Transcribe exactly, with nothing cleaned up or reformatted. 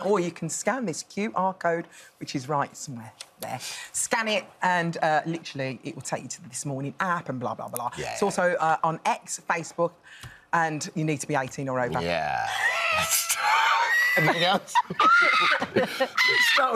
Or you can scan this Q R code, which is right somewhere there. Scan it, and uh, literally it will take you to the This Morning app and blah, blah, blah. Yeah. It's also uh, on X, Facebook, and you need to be eighteen or over. Yeah. Anything else?